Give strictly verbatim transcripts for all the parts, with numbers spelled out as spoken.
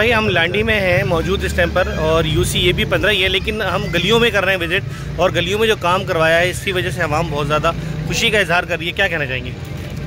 بھائی ہم لانڈی میں ہیں موجود اس ٹائم پر، اور یو سی یہ بھی پندرہ ہی ہے، لیکن ہم گلیوں میں کر رہے ہیں وزٹ، اور گلیوں میں جو کام کروایا ہے اس کی وجہ سے عوام بہت زیادہ خوشی کا اظہار کر رہی ہے. کیا کہنا چاہیں گے؟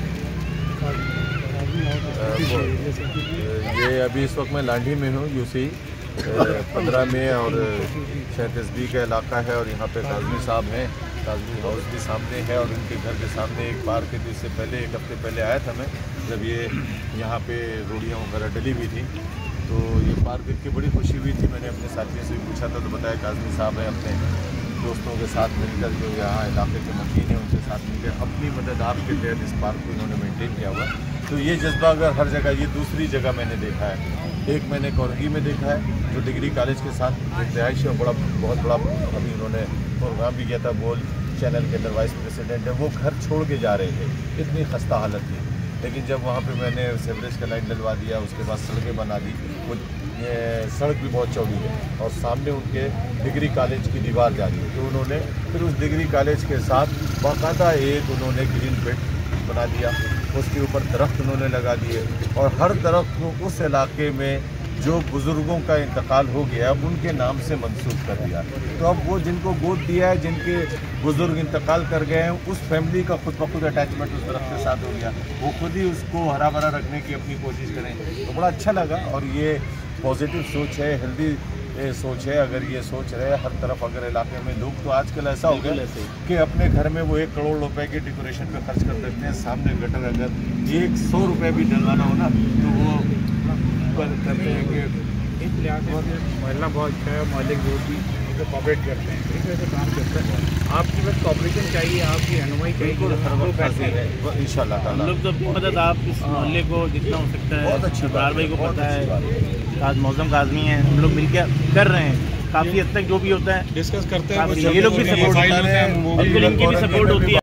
یہ ابھی اس وقت میں لانڈی میں ہوں، یو سی پندرہ میں، اور سینتیس بی کا علاقہ ہے، اور یہاں پہ کاظمی صاحب ہیں، کاظمی ہاؤس بھی سامنے ہے، اور ان کے گھر کے سامنے ایک پارک ہے. اس سے پہلے ایک ہفتے پہلے آیا تھا میں، جب یہ یہاں پہ روڑیاں وغیرہ ڈلی ہوئی تھی، تو یہ پارک دیکھ کے بڑی خوشی ہوئی تھی. میں نے اپنے ساتھیوں سے پوچھا تھا تو بتایا کاظمی صاحب ہیں اپنے دوستوں کے ساتھ مل کر، جو یہاں علاقے کے مکین ہیں ان کے ساتھ مل کر اپنی مدد آپ کے تحت اس پارک کو انہوں نے مینٹین کیا ہوا. تو یہ جذبہ اگر ہر جگہ، یہ دوسری جگہ میں نے دیکھا ہے. ایک میں نے کورنگی میں دیکھا ہے جو ڈگری کالج کے ساتھ ایک رہائش ہے، بڑا بہت بڑا ابھی انہوں نے پروگرام بھی کیا تھا، بول چینل کے اندر وائس پریسیڈنٹ ہے، وہ گھر چھوڑ کے جا رہے تھے، اتنی خستہ حالت تھی. لیکن جب وہاں پہ میں نے سیوریج کا لائن ڈلوا دیا، اس کے بعد سڑکیں بنا دی، وہ سڑک بھی بہت چوڑی ہے، اور سامنے ان کے ڈگری کالج کی دیوار جا رہی ہے، تو انہوں نے پھر اس ڈگری کالج کے ساتھ باقاعدہ ایک انہوں نے گرین بیلٹ بنا دیا، اس کے اوپر درخت انہوں نے لگا دیے، اور ہر درخت کو اس علاقے میں جو بزرگوں کا انتقال ہو گیا ان کے نام سے منسوب کر دیا. تو اب وہ جن کو گود دیا ہے، جن کے بزرگ انتقال کر گئے ہیں، اس فیملی کا خود بخود اٹیچمنٹ اس درخت کے ساتھ ہو گیا، وہ خود ہی اس کو ہرا بھرا رکھنے کی اپنی کوشش کریں. تو بڑا اچھا لگا، اور یہ پازیٹیو سوچ ہے، ہیلدی سوچ ہے. اگر یہ سوچ رہے ہر طرف، اگر علاقے میں لوگ، تو آج کل ایسا ہو گیا کہ اپنے گھر میں وہ ایک کروڑ روپے کی ڈیکوریشن پہ خرچ کر دیتے ہیں، سامنے گٹر اگر ایک سو روپے بھی ڈلوانا ہو نا تو وہ کرتے ہیں کہ اس لحاظ سے محلہ بہت اچھا ہے، محلے کے لوگ بھی اسے کوآپریٹ کرتے ہیں، اس وجہ سے کام کرتا ہے. آپ کی بس کوآپریشن چاہیے، آپ کی رہنمائی چاہیے، ان شاء اللہ تعالیٰ. ہم لوگ تو مدد آپ اس محلے کو جتنا ہو سکتا ہے، بہت اچھی ابرار بھائی کو پتہ ہے، معظم کاظمی ہیں، ہم لوگ مل کے کر رہے ہیں. کافی حد تک جو بھی ہوتا ہے ڈسکس کرتے ہیں، یہ لوگ بھی سپورٹ، بالکل ان کی بھی سپورٹ ہوتی ہے.